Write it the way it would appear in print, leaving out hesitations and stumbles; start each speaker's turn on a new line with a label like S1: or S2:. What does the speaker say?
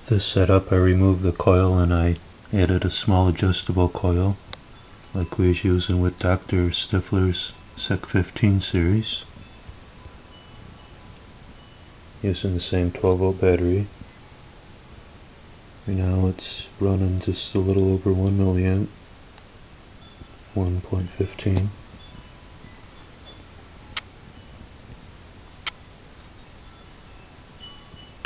S1: This setup, I removed the coil and I added a small adjustable coil like we was using with Dr. Stifler's Sec 15 series, using the same 12-volt battery. Right now it's running just a little over 1 milliamp, 1.15.